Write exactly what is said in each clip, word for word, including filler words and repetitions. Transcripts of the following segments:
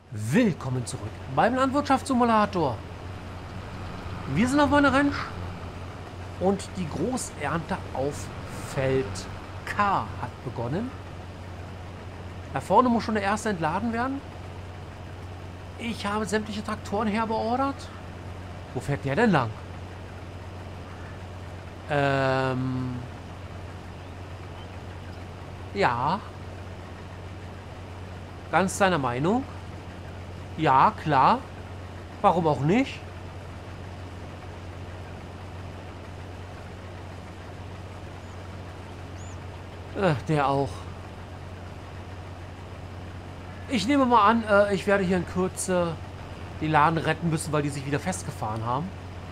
Willkommen zurück beim Landwirtschaftssimulator. Wir sind auf meiner Ranch und die Großernte auf Feld K hat begonnen. Da vorne muss schon der erste entladen werden. Ich habe sämtliche Traktoren herbeordert. Wo fährt der denn lang? Ähm... Ja. Ganz deiner Meinung? Ja, klar. Warum auch nicht? Äh, der auch. Ich nehme mal an, äh, ich werde hier in Kürze die Laden retten müssen, weil die sich wieder festgefahren haben.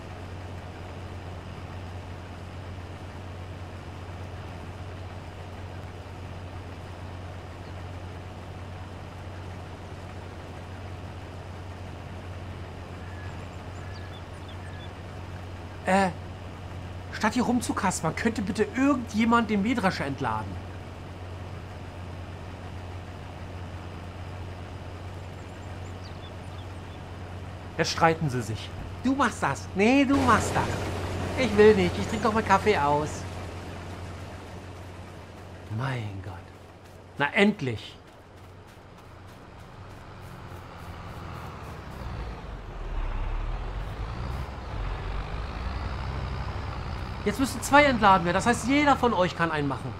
Äh, statt hier rumzukaspern, könnte bitte irgendjemand den Mähdrescher entladen. Jetzt streiten sie sich. Du machst das. Nee, du machst das. Ich will nicht. Ich trinke doch mal Kaffee aus. Mein Gott. Na, endlich. Jetzt müssen zwei entladen werden. Das heißt, jeder von euch kann einen machen.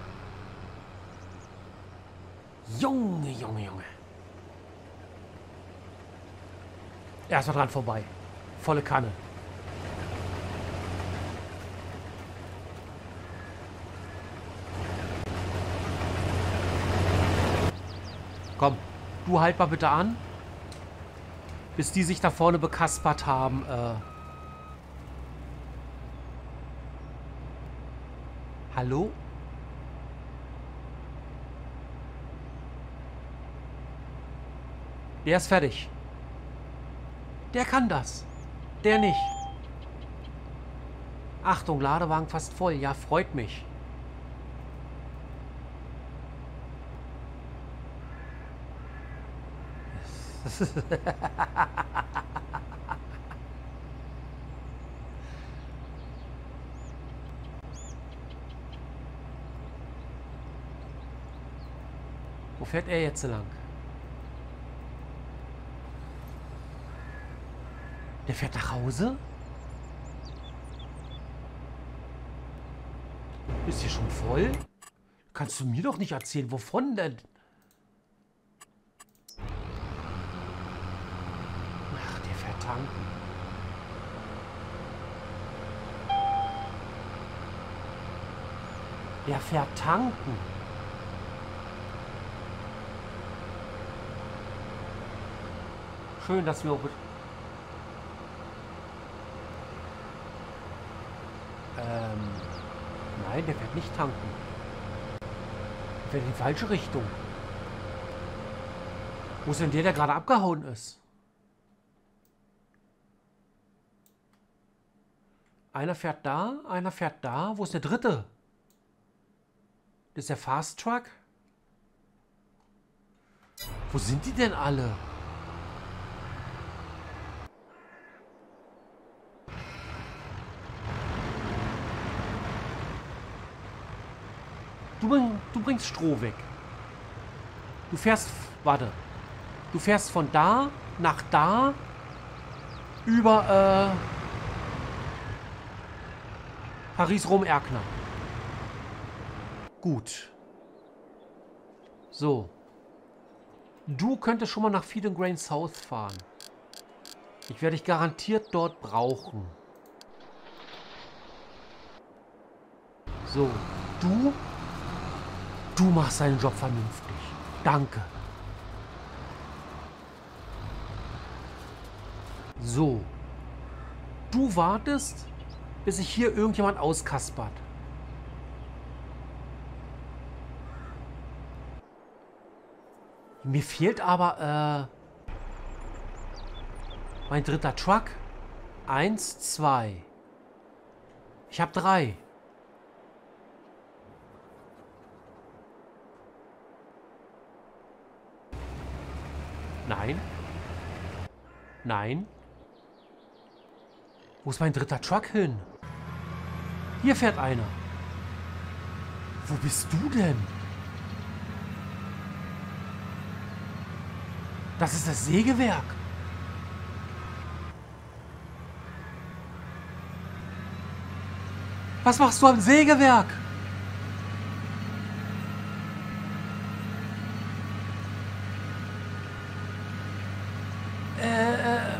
Junge, Junge, Junge. Erstmal dran vorbei. Volle Kanne. Komm, du halt mal bitte an. Bis die sich da vorne bekaspert haben. Äh Hallo? Der ist fertig. Der kann das. Der nicht. Achtung, Ladewagen fast voll. Ja, freut mich. Wo fährt er jetzt lang? Der fährt nach Hause? Ist hier schon voll? Kannst du mir doch nicht erzählen, wovon denn? Ach, der fährt tanken. Der fährt tanken. Schön, dass wir... Ähm, nein, der fährt nicht tanken. Der fährt in die falsche Richtung. Wo ist denn der, der gerade abgehauen ist? Einer fährt da, einer fährt da. Wo ist der dritte? Das ist der Fast Truck. Wo sind die denn alle? Du, bring, du bringst Stroh weg. Du fährst, warte. Du fährst von da nach da über äh, Paris-Rom-Erkner. Gut. So. Du könntest schon mal nach Feed and Grain South fahren. Ich werde dich garantiert dort brauchen. So. Du Du machst deinen Job vernünftig. Danke. So. Du wartest, bis sich hier irgendjemand auskaspert. Mir fehlt aber äh, mein dritter Truck. Eins, zwei. Ich habe drei. Nein. Nein. Wo ist mein dritter Truck hin? Hier fährt einer. Wo bist du denn? Das ist das Sägewerk. Was machst du am Sägewerk? Äh, äh.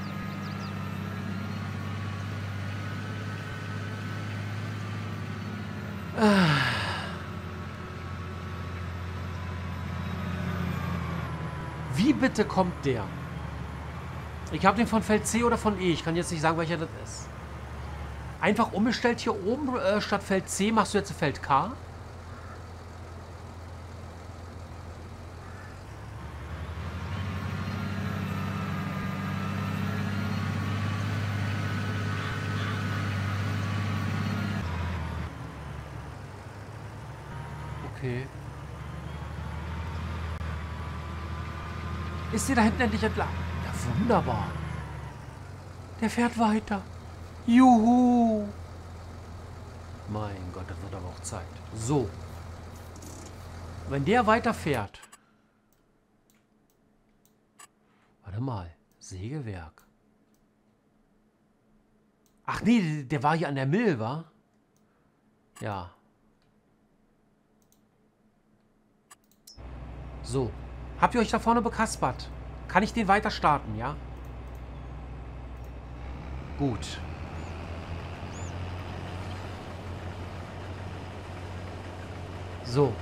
Wie bitte kommt der? Ich habe den von Feld C oder von E. Ich kann jetzt nicht sagen, welcher das ist. Einfach umgestellt hier oben, äh, statt Feld C machst du jetzt Feld K. Okay. Ist sie da hinten endlich entlang? Ja, wunderbar. Der fährt weiter. Juhu. Mein Gott, das wird aber auch Zeit. So. Wenn der weiterfährt. Warte mal. Sägewerk. Ach nee, der war hier an der Mill, wa? Ja. So. Habt ihr euch da vorne bekaspert? Kann ich den weiter starten, ja? Gut. So.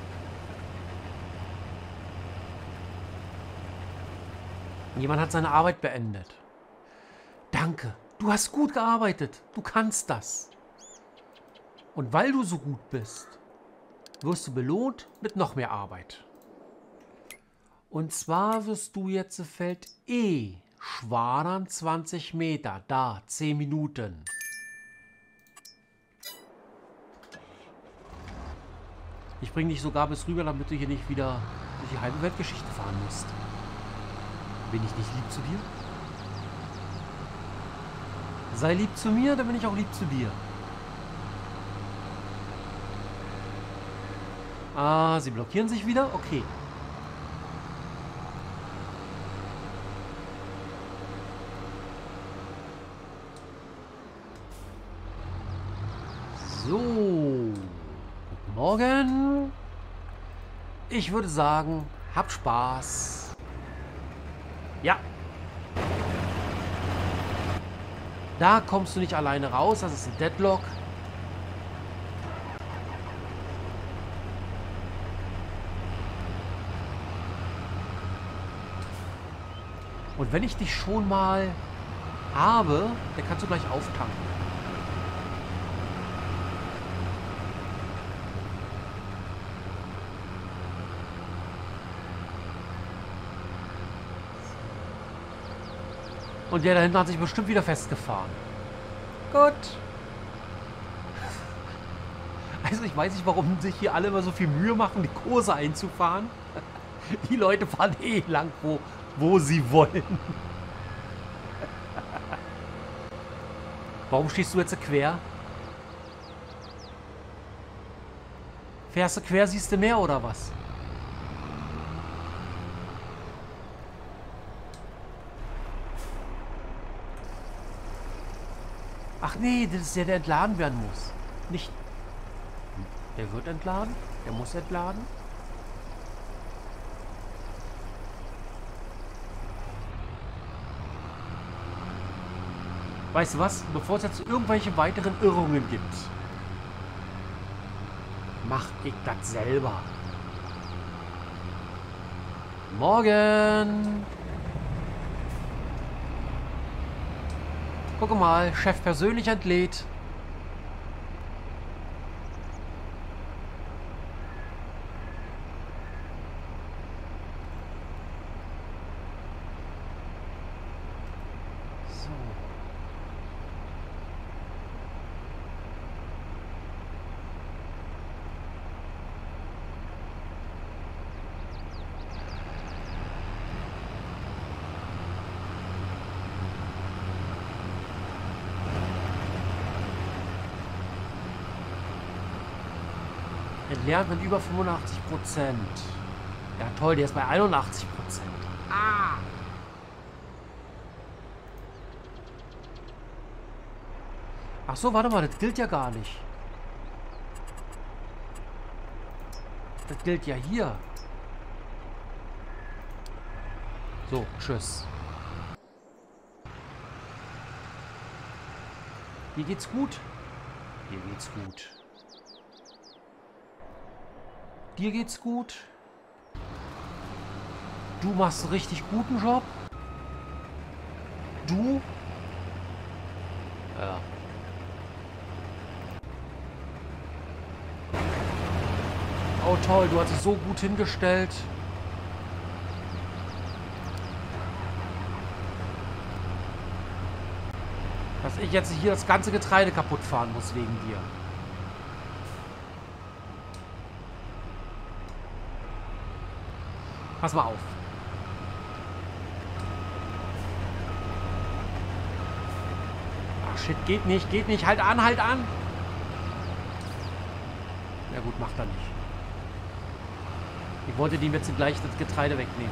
Jemand hat seine Arbeit beendet. Danke. Du hast gut gearbeitet. Du kannst das. Und weil du so gut bist, wirst du belohnt mit noch mehr Arbeit. Und zwar wirst du jetzt Feld E schwadern zwanzig Meter. Da, zehn Minuten. Ich bringe dich sogar bis rüber, damit du hier nicht wieder durch die halbe Weltgeschichte fahren musst. Bin ich nicht lieb zu dir? Sei lieb zu mir, dann bin ich auch lieb zu dir. Ah, sie blockieren sich wieder? Okay. So. Guten Morgen. Ich würde sagen, hab Spaß. Ja. Da kommst du nicht alleine raus. Das ist ein Deadlock. Und wenn ich dich schon mal habe, dann kannst du gleich auftanken. Und der da hinten hat sich bestimmt wieder festgefahren. Gut. Also ich weiß nicht, warum sich hier alle immer so viel Mühe machen, die Kurse einzufahren. Die Leute fahren eh lang, wo, wo sie wollen. Warum stehst du jetzt quer? Fährst du quer, siehst du mehr oder was? Ach nee, das ist der, der entladen werden muss. Nicht. Der wird entladen. Der muss entladen. Weißt du was? Bevor es jetzt irgendwelche weiteren Irrungen gibt, mach ich das selber. Morgen! Guck mal, Chef persönlich entlädt. So. Entlernt mit über fünfundachtzig Prozent. Ja toll, der ist bei einundachtzig Prozent. Ah! Ach so, warte mal, das gilt ja gar nicht. Das gilt ja hier. So, tschüss. Dir geht's gut? Dir geht's gut. Dir geht's gut? Du machst einen richtig guten Job? Du? Ja. Oh toll, du hast es so gut hingestellt. Dass ich jetzt hier das ganze Getreide kaputt fahren muss wegen dir. Pass mal auf. Ach shit, geht nicht, geht nicht. Halt an, halt an. Ja gut, macht er nicht. Ich wollte dem jetzt gleich das Getreide wegnehmen.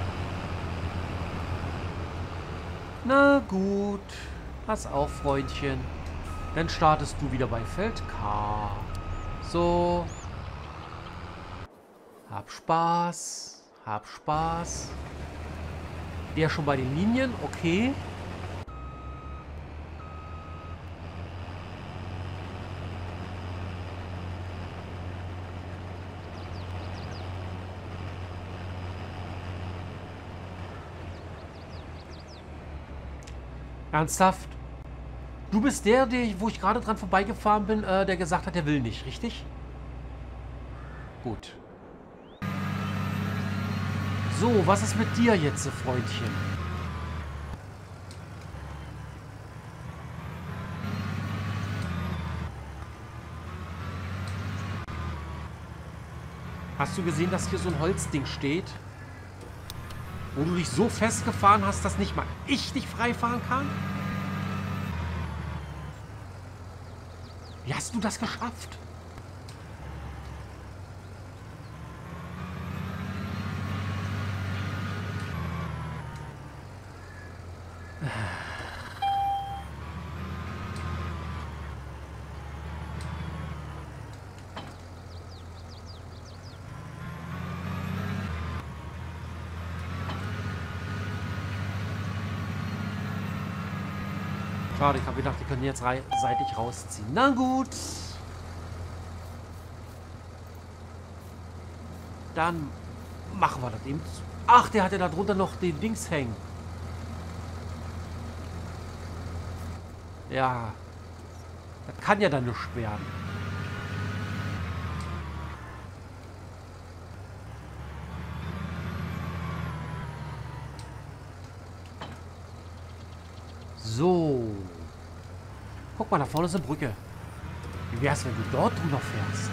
Na gut. Pass auf, Freundchen. Dann startest du wieder bei Feld K. So. Hab Spaß. Hab Spaß. Der schon bei den Linien. Okay. Ernsthaft? Du bist der, der wo ich gerade dran vorbeigefahren bin, äh, der gesagt hat, er will nicht, richtig? Gut. So, was ist mit dir jetzt, Freundchen? Hast du gesehen, dass hier so ein Holzding steht? Wo du dich so festgefahren hast, dass nicht mal ich dich freifahren kann? Wie hast du das geschafft? Schade, ich habe gedacht, die können jetzt seitlich rausziehen. Na gut. Dann machen wir das eben. Ach, der hatte da drunter noch den Dings hängen. Ja. Das kann ja dann nicht werden. So. Guck mal, da vorne ist eine Brücke. Wie wär's, wenn du dort drüber fährst?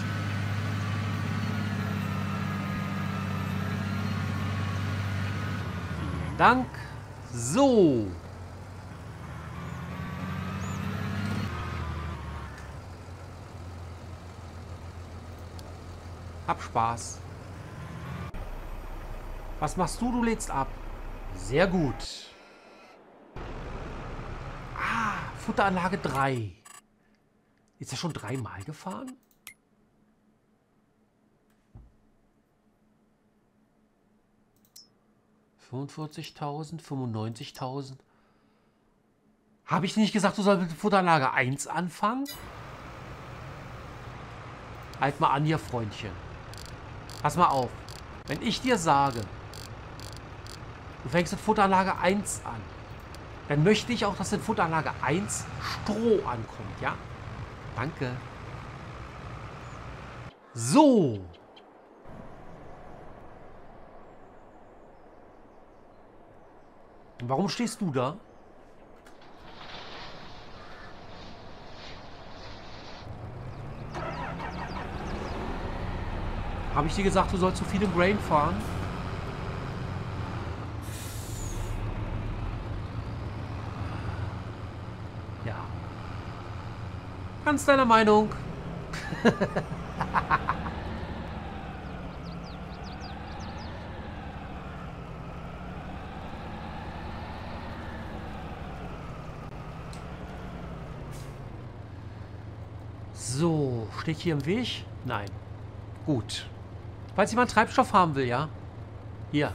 Vielen Dank. So. Hab Spaß. Was machst du? Du lädst ab. Sehr gut. Futteranlage drei. Ist er schon dreimal gefahren? fünfundvierzigtausend, fünfundneunzigtausend. Habe ich nicht gesagt, du sollst mit Futteranlage eins anfangen? Halt mal an hier, Freundchen. Pass mal auf. Wenn ich dir sage, du fängst mit Futteranlage eins an, dann möchte ich auch, dass in Futteranlage eins Stroh ankommt, ja? Danke. So. Warum stehst du da? Habe ich dir gesagt, du sollst zu viel im Grain fahren? Ganz deiner Meinung. So, steht hier im Weg? Nein. Gut. Falls jemand Treibstoff haben will, ja? Hier.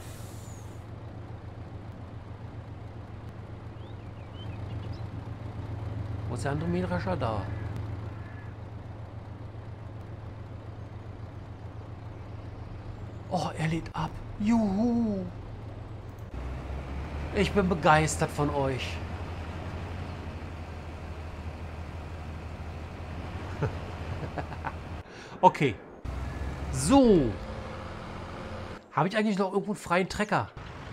Wo ist der andere Mähdrescher? Da. Oh, er lädt ab. Juhu. Ich bin begeistert von euch. Okay. So. Habe ich eigentlich noch irgendwo einen freien Trecker?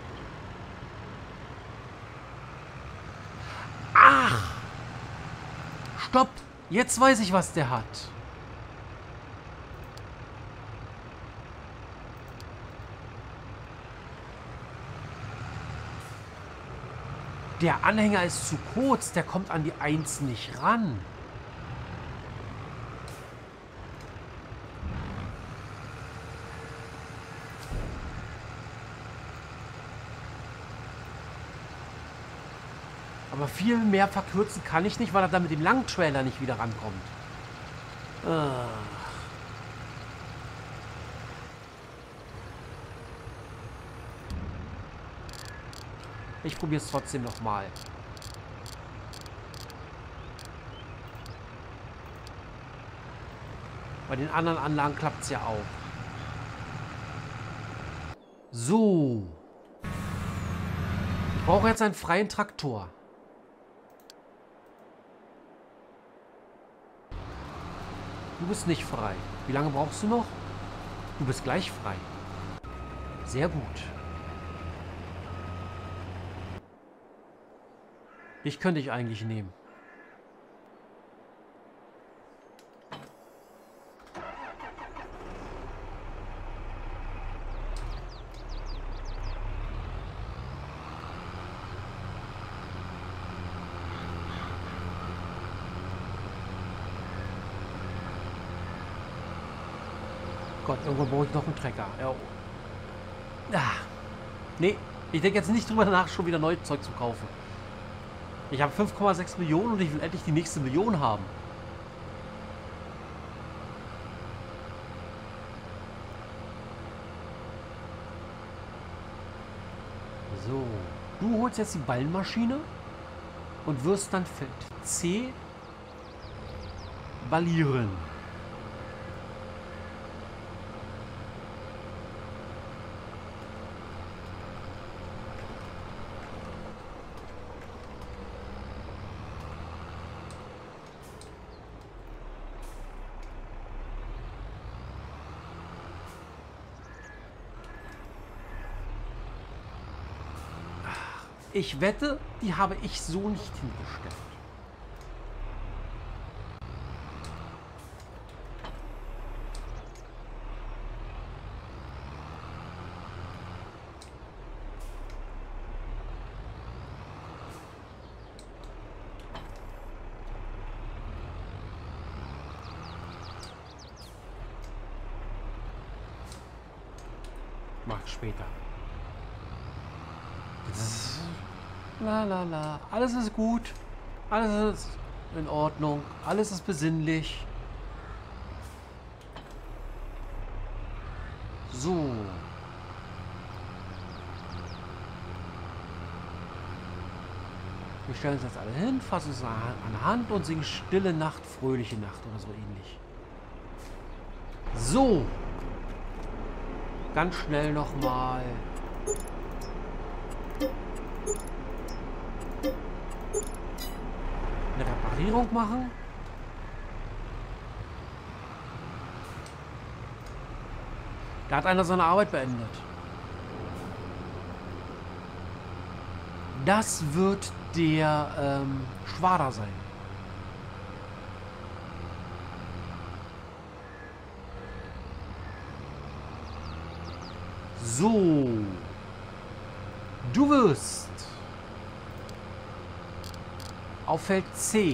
Ach! Stopp! Jetzt weiß ich, was der hat. Der Anhänger ist zu kurz, der kommt an die eins nicht ran. Aber viel mehr verkürzen kann ich nicht, weil er dann mit dem langen Trailer nicht wieder rankommt. Ah. Ich probiere es trotzdem nochmal. Bei den anderen Anlagen klappt es ja auch. So. Ich brauche jetzt einen freien Traktor. Du bist nicht frei. Wie lange brauchst du noch? Du bist gleich frei. Sehr gut. Dich könnte ich eigentlich nehmen. Gott, irgendwo brauche ich noch einen Trecker. Ja. Ah. Nee, ich denke jetzt nicht drüber nach, schon wieder neues Zeug zu kaufen. Ich habe fünf Komma sechs Millionen und ich will endlich die nächste Million haben. So, du holst jetzt die Ballenmaschine und wirst dann Feld C ballieren. Ich wette, die habe ich so nicht hingestellt. Mach ich später. La la la. Alles ist gut. Alles ist in Ordnung. Alles ist besinnlich. So. Wir stellen uns jetzt alle hin, fassen uns an die Hand und singen Stille Nacht, fröhliche Nacht oder so ähnlich. So. Ganz schnell nochmal. Eine Reparierung machen. Da hat einer seine Arbeit beendet. Das wird der ähm, Schwader sein. So. Du wirst auf Feld C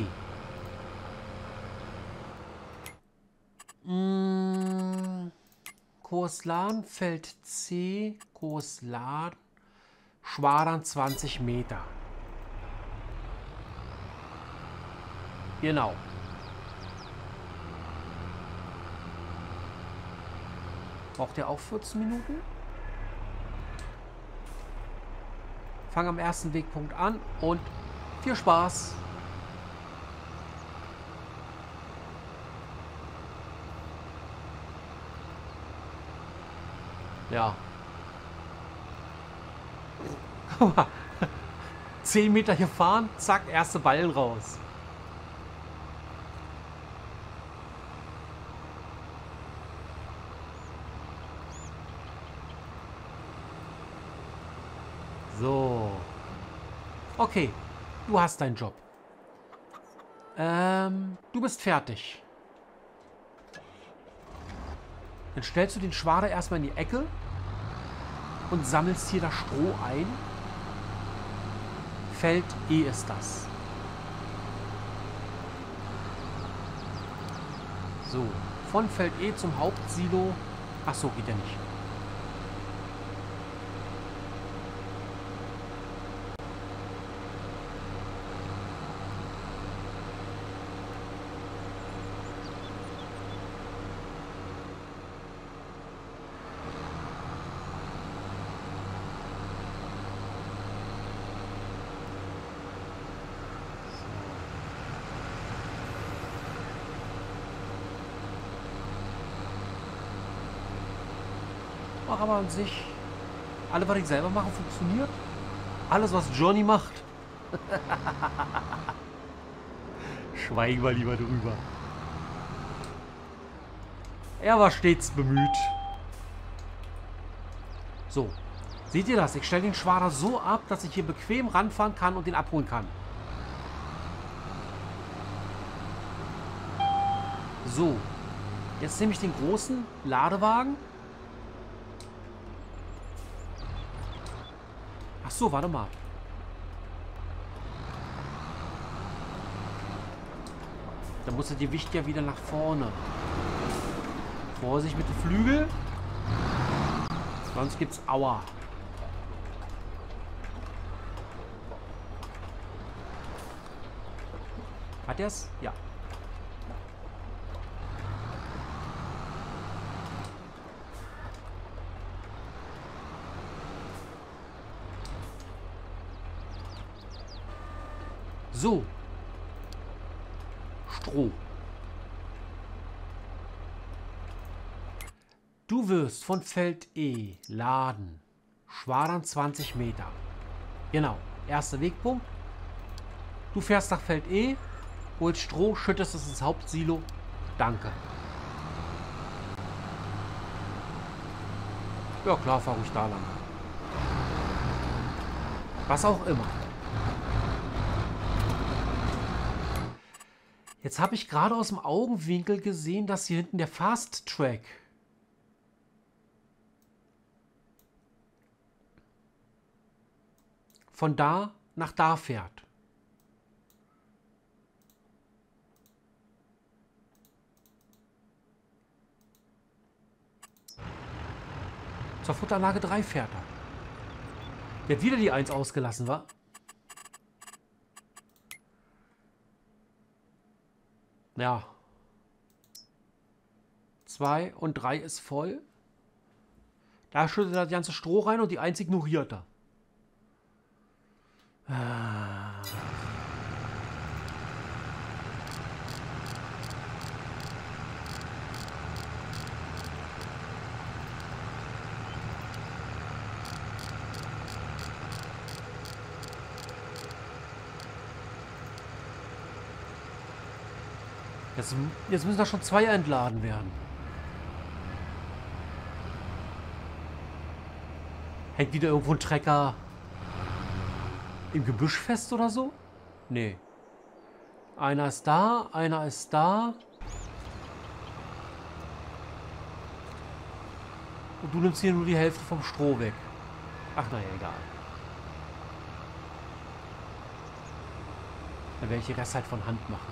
hm, Kurslan, Feld C, Kurslan, Schwadern zwanzig Meter. Genau. Braucht ihr auch vierzehn Minuten? Fang am ersten Wegpunkt an und viel Spaß. Ja. Guck mal. zehn Meter gefahren, zack, erste Ballen raus. So. Okay, du hast deinen Job. Ähm, du bist fertig. Dann stellst du den Schwader erstmal in die Ecke und sammelst hier das Stroh ein. Feld E ist das. So, von Feld E zum Hauptsilo. Ach so, geht ja nicht. Ach, aber an sich, alles, was ich selber mache, funktioniert. Alles, was Johnny macht. Schweigen wir lieber drüber. Er war stets bemüht. So, seht ihr das? Ich stelle den Schwader so ab, dass ich hier bequem ranfahren kann und den abholen kann. So, jetzt nehme ich den großen Ladewagen. Ach so, warte mal. Da muss er die Gewicht ja wieder nach vorne. Vorsicht mit den Flügeln. Sonst gibt's Aua. Hat er's? Ja. So. Stroh. Du wirst von Feld E laden. Schwadern zwanzig Meter. Genau. Erster Wegpunkt. Du fährst nach Feld E, holst Stroh, schüttest es ins Hauptsilo. Danke. Ja klar, fahr ruhig da lang. Was auch immer. Jetzt habe ich gerade aus dem Augenwinkel gesehen, dass hier hinten der Fast Track von da nach da fährt. Zur Futteranlage drei fährt er. Der hat wieder die eins ausgelassen, wa? Ja. zwei und drei ist voll. Da schüttet er das ganze Stroh rein und die eins ignoriert er. Ah. Jetzt, jetzt müssen da schon zwei entladen werden. Hängt wieder irgendwo ein Trecker im Gebüsch fest oder so? Nee. Einer ist da, einer ist da. Und du nimmst hier nur die Hälfte vom Stroh weg. Ach, naja, egal. Dann werde ich den Rest halt von Hand machen.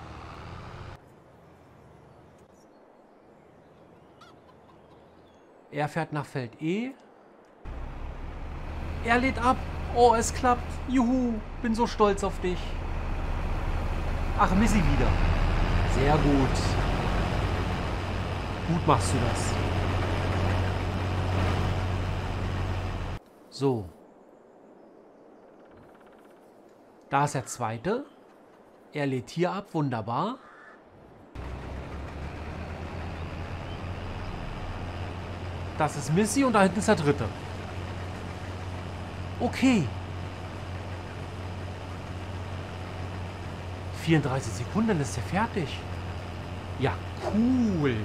Er fährt nach Feld E. Er lädt ab. Oh, es klappt. Juhu, bin so stolz auf dich. Ach, Missy wieder. Sehr gut. Gut machst du das. So. Da ist der zweite. Er lädt hier ab. Wunderbar. Das ist Missy und da hinten ist der dritte. Okay. vierunddreißig Sekunden, dann ist er fertig. Ja, cool.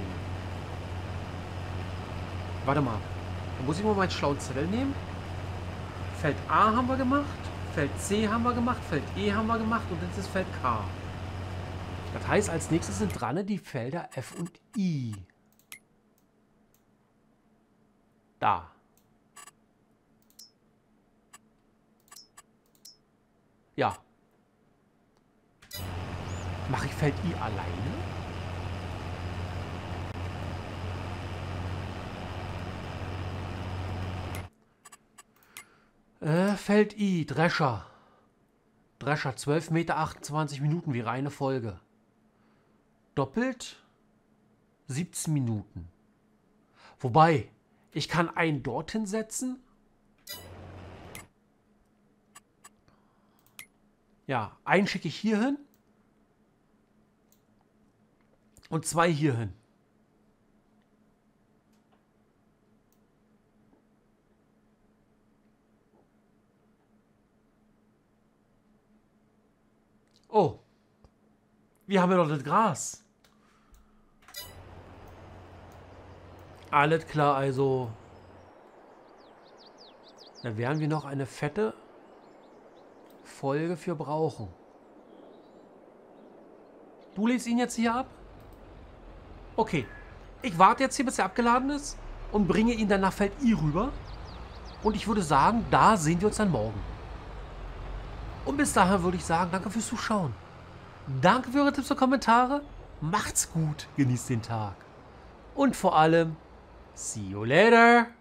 Warte mal. Da muss ich mal meinen schlauen Zettel nehmen. Feld A haben wir gemacht. Feld C haben wir gemacht. Feld E haben wir gemacht. Und jetzt ist Feld K. Das heißt, als nächstes sind dran die Felder F und I. Da. Ja. Mache ich Feld I alleine? Äh, Feld I, Drescher. Drescher, zwölf Meter, achtundzwanzig Minuten, wie reine Folge. Doppelt siebzehn Minuten. Wobei, ich kann einen dorthin setzen. Ja, einen schicke ich hier hin. Und zwei hier hin. Oh. Wir haben ja noch das Gras. Alles klar, also. Da werden wir noch eine fette Folge für brauchen. Du lädst ihn jetzt hier ab? Okay. Ich warte jetzt hier, bis er abgeladen ist und bringe ihn dann nach Feld I rüber. Und ich würde sagen, da sehen wir uns dann morgen. Und bis dahin würde ich sagen, danke fürs Zuschauen. Danke für eure Tipps und Kommentare. Macht's gut, genießt den Tag. Und vor allem, see you later.